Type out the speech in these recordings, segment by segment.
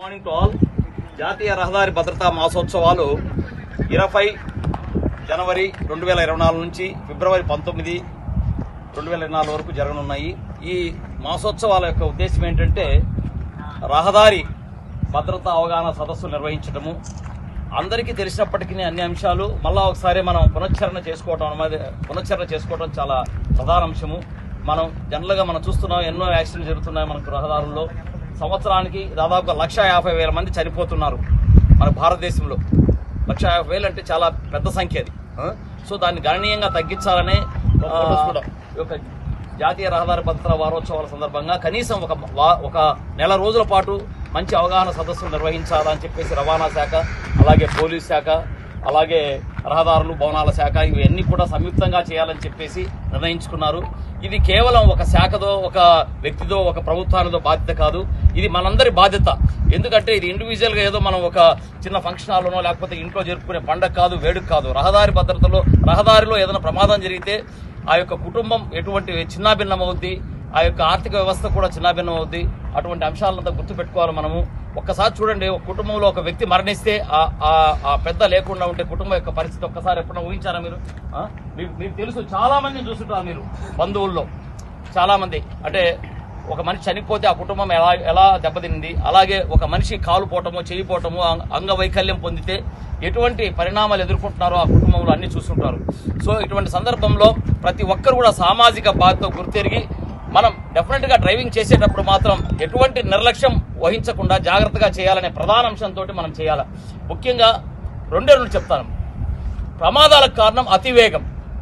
Morning to all. జాతీయ రహదారి భద్రతా మాసోత్సవాలు 20 జనవరి 2024 నుంచి ఫిబ్రవరి 19, 2024 వరకు జరగనున్నాయి. ఈ మాసోత్సవాల యొక్క ఉద్దేశం ఏంటంటే రహదారి భద్రతా అవగాహన సదస్సులు నిర్వహించడము. అందరికీ తెలిసినప్పటికీ అన్ని అంశాలు మళ్ళా ఒకసారి మనం పునశ్చరణ చేసుకోవడం చాలా ప్రధాన అంశము. మనం జనరల్గా మనం చూస్తున్నాం, ఎన్నో యాక్సిడెంట్లు జరుగుతున్నాయి మనకు రహదారుల్లో. సంవత్సరానికి దాదాపుగా 150,000 మంది చనిపోతున్నారు మన భారతదేశంలో. 150,000 అంటే చాలా పెద్ద సంఖ్య అది. సో దాన్ని గణనీయంగా తగ్గించాలనే ఒక జాతీయ రహదారి భద్రతా వారోత్సవాల సందర్భంగా కనీసం ఒక నెల రోజుల పాటు మంచి అవగాహన సదస్సులు నిర్వహించాలని చెప్పేసి రవాణా శాఖ, అలాగే పోలీస్ శాఖ, అలాగే రహదారులు భవనాల శాఖ ఇవన్నీ కూడా సంయుక్తంగా చేయాలని చెప్పేసి నిర్ణయించుకున్నారు. ఇది కేవలం ఒక శాఖదో, ఒక వ్యక్తిదో, ఒక ప్రభుత్వానిదో బాధ్యత కాదు. ఇది మనందరి బాధ్యత. ఎందుకంటే ఇది ఇండివిజువల్గా ఏదో మనం ఒక చిన్న ఫంక్షన్ హాల్లోనో లేకపోతే ఇంట్లో జరుపుకునే పండగ కాదు, వేడుక కాదు. రహదారిలో ఏదైనా ప్రమాదం జరిగితే ఆ యొక్క కుటుంబం ఎటువంటి చిన్నాభిన్నం అవుద్ది, ఆ యొక్క ఆర్థిక వ్యవస్థ కూడా చిన్నాభిన్నం అవుద్ది. అటువంటి అంశాలంతా గుర్తుపెట్టుకోవాలి మనము. ఒక్కసారి చూడండి, ఒక కుటుంబంలో ఒక వ్యక్తి మరణిస్తే ఆ పెద్ద లేకుండా ఉంటే కుటుంబం యొక్క పరిస్థితి ఒక్కసారి ఎప్పుడైనా ఊహించారా మీరు? మీకు తెలుసు, చాలా మందిని చూస్తుంటారు మీరు బంధువుల్లో. చాలా మంది అంటే ఒక మనిషి చనిపోతే ఆ కుటుంబం ఎలా దెబ్బతింది, అలాగే ఒక మనిషి కాలు పోవటము, చెయ్యి పోవటము, అంగవైకల్యం పొందితే ఎటువంటి పరిణామాలు ఎదుర్కొంటున్నారో ఆ కుటుంబంలో అన్ని చూస్తుంటారు. సో ఇటువంటి సందర్భంలో ప్రతి ఒక్కరు కూడా సామాజిక బాధ్యత గుర్తెరిగి మనం డెఫినెట్ గా డ్రైవింగ్ చేసేటప్పుడు మాత్రం ఎటువంటి నిర్లక్ష్యం వహించకుండా జాగ్రత్తగా చేయాలనే ప్రధాన అంశంతో మనం చేయాలి. ముఖ్యంగా రెండే చెప్తాను. ప్రమాదాలకు కారణం అతివేగం.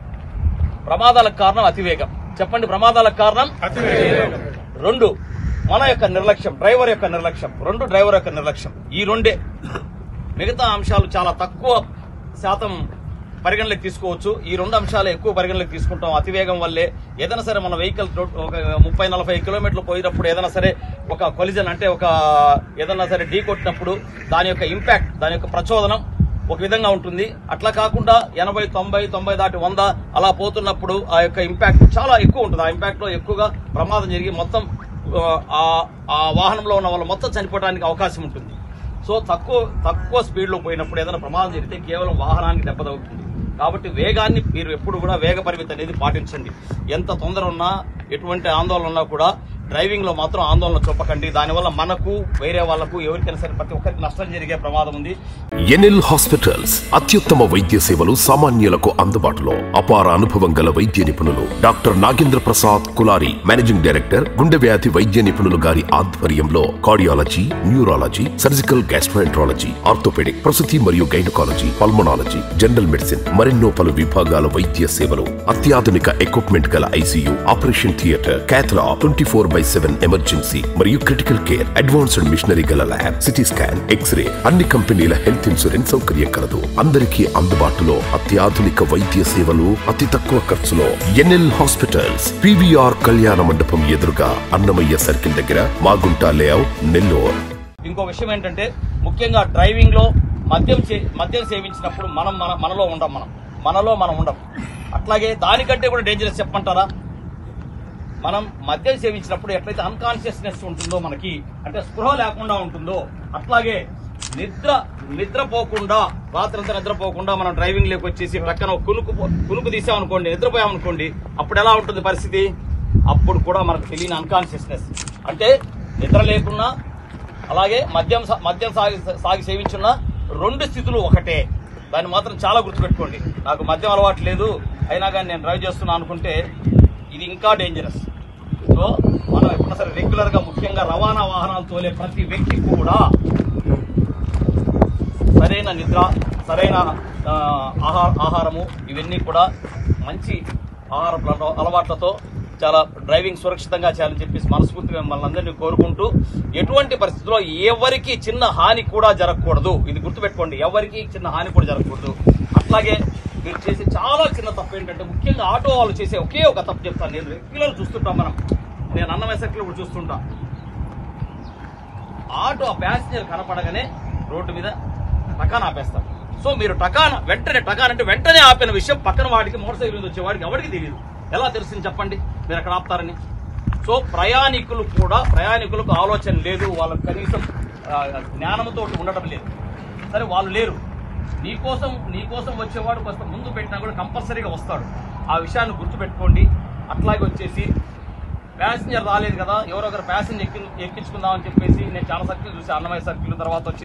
చెప్పండి, ప్రమాదాలకు కారణం అతివేగం. 2 మన యొక్క నిర్లక్ష్యం, డ్రైవర్ యొక్క నిర్లక్ష్యం. ఈ రెండే. మిగతా అంశాలు చాలా తక్కువ శాతం పరిగణలోకి తీసుకోవచ్చు. ఈ 2 అంశాలు ఎక్కువ పరిగణలోకి తీసుకుంటాం. అతివేగం వల్లే ఏదైనా సరే మన వెహికల్ ఒక 30-40 కిలోమీటర్లు పోయినప్పుడు ఏదైనా సరే ఒక కొలిజన్ అంటే ఏదైనా సరే ఢీ కొట్టినప్పుడు దాని యొక్క ఇంపాక్ట్, దాని యొక్క ప్రచోదనం ఒక విధంగా ఉంటుంది. అట్లా కాకుండా 80, 90 దాటి 100 అలా పోతున్నప్పుడు ఆ యొక్క ఇంపాక్ట్ చాలా ఎక్కువ ఉంటుంది. ఆ ఇంపాక్ట్ లో ఎక్కువగా ప్రమాదం జరిగి మొత్తం ఆ వాహనంలో ఉన్న వాళ్ళు మొత్తం చనిపోవడానికి అవకాశం ఉంటుంది. సో తక్కువ స్పీడ్ లో పోయినప్పుడు ఏదైనా ప్రమాదం జరిగితే కేవలం వాహనానికి దెబ్బతగుతుంది. కాబట్టి వేగాన్ని మీరు ఎప్పుడు కూడా వేగ పరిమితి అనేది పాటించండి. ఎంత తొందర ఉన్నా, ఎటువంటి ఆందోళన ఉన్నా కూడా డ్రైవింగ్ లో మాత్రం ఆందోళన చూపకండి. దానివల్ల మనకు, వేరే వాళ్లకు, ఎవరికైనా సరే ప్రతి ఒక్కరికి నష్టం జరిగే ప్రమాదం ఉంది. ఎన్ఎల్ హాస్పిటల్స్ అత్యుత్తమ వైద్య సేవలు సామాన్యులకు అందుబాటులో. అపార అనుభవం గల వైద్య నిపుణులు doctor Nagendra Prasad Kulari, managing director, గుండె వ్యాధి వైద్య నిపుణులు గారి ఆధ్వర్యంలో cardiology, neurology, surgical gastroenterology, orthopaedic, ప్రసూతి మరియు గైనకాలజీ, పల్మనాలజీ, జనరల్ మెడిసిన్ మరెన్నో పలు విభాగాల వైద్య సేవలు. అత్యాధునిక ఎక్విప్మెంట్ గల ICU, operation theatre, cath lab, 24/7 emergency మరియు క్రిటికల్ కేర్, అడ్వాన్స్డ్ మిషనరీ గల ల్యాబ్, సిటీ స్కాన్, ఎక్స్రే, అన్ని కంపెనీల హెల్త్ ఇన్సూరెన్స్ సౌకర్యం కలదు. అందరికీ అందుబాటులో అత్యాధునిక వైద్య సేవలు అతి తక్కువ ఖర్చులో. ఎన్ఎల్ హాస్పిటల్స్, పివిఆర్ కళ్యాణ మండపం ఎదురుగా, అన్నమయ్య సర్కిల్ దగ్గర, మాగుంట లేఅవుట్, నెల్లూరు. ఇంకో విషయం ఏంటంటే, ముఖ్యంగా డ్రైవింగ్ లో మద్యం సేవించినప్పుడు మనలో ఉండం. అట్లాగే దానికంటే కూడా డేంజరస్ చెప్పమంటారా? మనం మద్యం సేవించినప్పుడు ఎట్లయితే అన్కాన్షియస్నెస్ ఉంటుందో, మనకి అంటే స్పృహ లేకుండా ఉంటుందో, అట్లాగే నిద్రపోకుండా, రాత్రంతా నిద్రపోకుండా మనం డ్రైవింగ్ లోకి వచ్చేసి పక్కన కునుకు తీసామనుకోండి, నిద్రపోయామనుకోండి, అప్పుడు ఎలా ఉంటుంది పరిస్థితి? అప్పుడు కూడా మనకు తెలియని అన్కాన్షియస్నెస్. అంటే నిద్ర లేకున్నా, అలాగే మద్యం సాగి సేవించున్న 2 స్థితులు ఒకటే. దాన్ని మాత్రం చాలా గుర్తుపెట్టుకోండి. నాకు మద్యం అలవాటు లేదు, అయినా కానీ నేను డ్రైవ్ చేస్తున్నా అనుకుంటే ఇది ఇంకా డేంజరస్. సో మనం ఎప్పుడైనా సరే రెగ్యులర్ గా, ముఖ్యంగా రవాణా వాహనాలు తోలే ప్రతి వ్యక్తి కూడా సరైన నిద్ర, సరైన ఆహారము, ఇవన్నీ కూడా మంచి ఆహార అలవాట్లతో చాలా డ్రైవింగ్ సురక్షితంగా చేయాలని చెప్పేసి మనస్ఫూర్తిగా మిమ్మల్ని అందరినీ కోరుకుంటూ, ఎటువంటి పరిస్థితుల్లో ఎవరికి చిన్న హాని కూడా జరగకూడదు. ఇది గుర్తుపెట్టుకోండి, ఎవరికి చిన్న హాని కూడా జరగకూడదు. అట్లాగే మీరు చేసే చాలా చిన్న తప్పు ఏంటంటే, ముఖ్యంగా ఆటో వాళ్ళు చేసే ఒకే ఒక తప్పు చెప్తాను. నేను రెగ్యులర్ చూస్తుంటాం, నేను అన్నమయ్య సర్కిల్ కూడా చూస్తుంటా. ఆటో ఆ ప్యాసింజర్ కనపడగానే రోడ్డు మీద టకాన్ ఆపేస్తారు. సో మీరు టకాన్ అంటే వెంటనే ఆపిన విషయం పక్కన వాడికి, మోటార్ సైకిల్ మీద వచ్చేవాడికి ఎవరికి తెలియదు. ఎలా తెలుస్తుంది చెప్పండి మీరు అక్కడ ఆపుతారని? సో ప్రయాణికులకు ఆలోచన లేదు. వాళ్ళకి కనీసం జ్ఞానంతో ఉండటం లేదు. సరే వాళ్ళు లేరు, నీకోసం వచ్చేవాడు కొంత ముందు పెట్టినా కూడా కంపల్సరీగా వస్తాడు. ఆ విషయాన్ని గుర్తుపెట్టుకోండి. అట్లాగే వచ్చేసి ప్యాసింజర్ రాలేదు కదా, ఎవరొకరు ప్యాసింజర్ ఎక్కించుకుందామని చెప్పేసి నేను చాలా సర్కిల్ చూసి, అన్నమయ్య సర్కిల్ తర్వాత వచ్చి